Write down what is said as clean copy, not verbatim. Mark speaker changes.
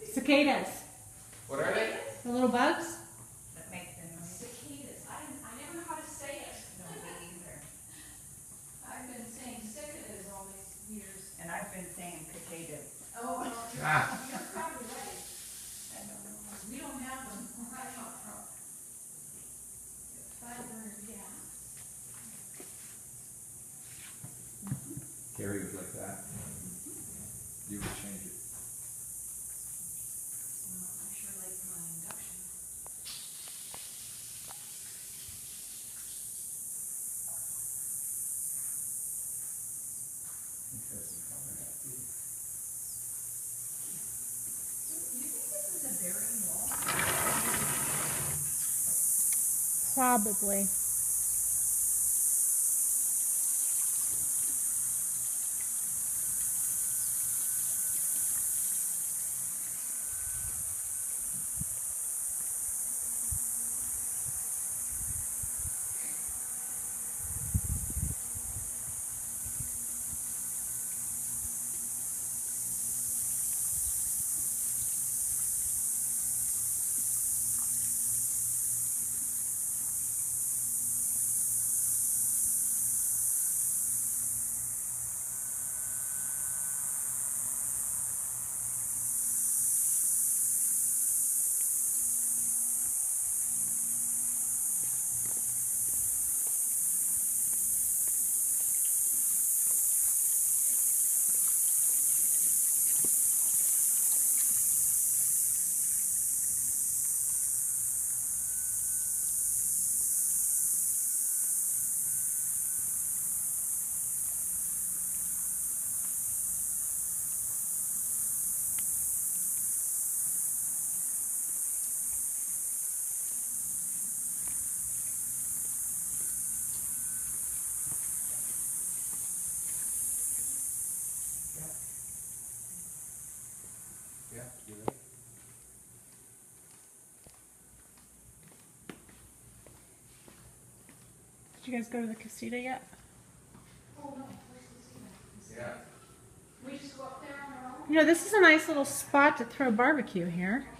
Speaker 1: Cicadas.
Speaker 2: What are they?
Speaker 1: The little bugs?
Speaker 3: That make the noise.
Speaker 4: Cicadas. I never know how to say it.
Speaker 3: No, me either.
Speaker 4: I've been saying cicadas all these years.
Speaker 3: And I've been saying cicadas.
Speaker 4: Oh, well,
Speaker 2: Ah.
Speaker 4: you're probably right.
Speaker 3: I don't know.
Speaker 4: We don't have them where I come from. Fiber, yeah.
Speaker 2: Carrie would like that. You would change it.
Speaker 4: I sure like my induction.
Speaker 2: Interesting color, that too.
Speaker 4: Do you think this is a bearing wall?
Speaker 1: Probably.
Speaker 2: Yeah, you're right.
Speaker 1: Did you guys go to the casita yet?
Speaker 4: Oh, no, where's the casino?
Speaker 2: Yeah.
Speaker 4: We just go up there on our own?
Speaker 1: You know, this is a nice little spot to throw barbecue here.